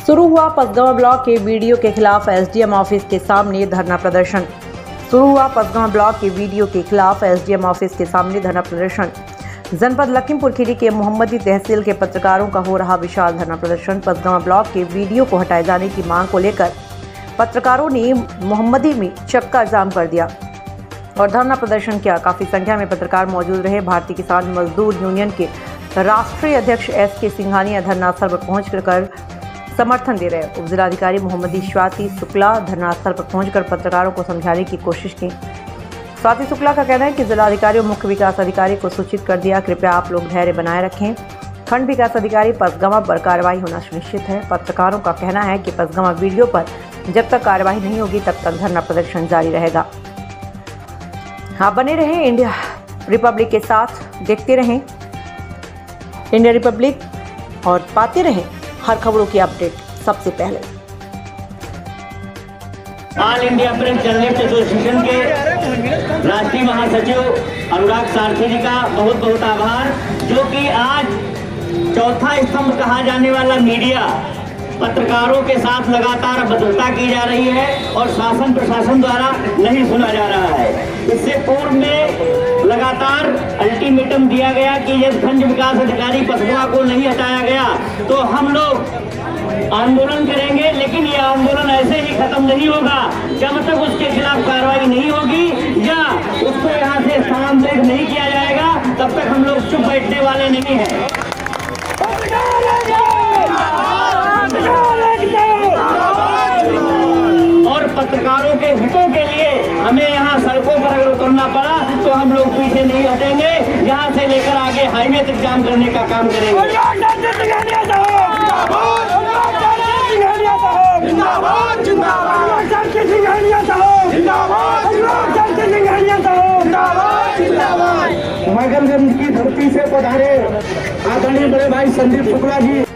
शुरू हुआ पसगवां ब्लॉक के वीडियो के खिलाफ एसडीएम ऑफिस के सामने धरना प्रदर्शन। ऑफिस के सामने धरना प्रदर्शन। जनपद लखीमपुर खीरी के मोहम्मदी तहसील के पत्रकारों का हो रहा विशाल धरना प्रदर्शन। पसगवां ब्लॉक के वीडियो को हटाए जाने की मांग को लेकर पत्रकारों ने मोहम्मदी में चक्का जाम कर दिया और धरना प्रदर्शन किया। काफी संख्या में पत्रकार मौजूद रहे। भारतीय किसान मजदूर यूनियन के राष्ट्रीय अध्यक्ष एस के सिंघानिया धरनास्थल पर पहुंचकर समर्थन दे रहे। उप जिलाधिकारी मोहम्मदी स्वाति शुक्ला धरनास्थल पर पहुंचकर पत्रकारों को समझाने की कोशिश की। स्वाति शुक्ला का कहना है कि जिलाधिकारी और मुख्य विकास अधिकारी को सूचित कर दिया, कृपया आप लोग धैर्य बनाए रखें। खंड विकास अधिकारी पसगवां पर कार्रवाई होना सुनिश्चित है। पत्रकारों का कहना है कि पसगवां वीडियो पर जब तक कार्रवाई नहीं होगी तब तक धरना प्रदर्शन जारी रहेगा। आप बने रहें इंडिया रिपब्लिक के साथ, देखते रहें इंडिया रिपब्लिक और पाते रहें हर खबरों की अपडेट सबसे पहले। All India press journalist association के राष्ट्रीय महासचिव अनुराग सारथी जी का बहुत बहुत आभार, जो कि आज चौथा स्तंभ कहा जाने वाला मीडिया पत्रकारों के साथ लगातार भद्रता की जा रही है और शासन प्रशासन द्वारा नहीं सुना जा रहा है। इससे पूर्व में लगातार अल्टीमेटम दिया गया कि यदि खंड विकास अधिकारी पसगवां को नहीं हटाया गया तो हम लोग आंदोलन करेंगे, लेकिन यह आंदोलन ऐसे ही खत्म नहीं होगा जब तक उसके खिलाफ कार्रवाई नहीं होगी या उसको यहाँ से स्थानांतरित नहीं किया जाएगा, तब तक हम लोग चुप बैठने वाले नहीं हैं। और पत्रकारों के हितों के लिए हमें यहाँ सड़कों पर अगर उतरना पड़ा तो हम लोग पीछे नहीं हटेंगे। यहाँ से लेकर आगे हाईवे तक जाम करने का काम करेंगे। मगरगंज की धरती से पधारे आदरणीय बड़े भाई संदीप शुक्ला जी।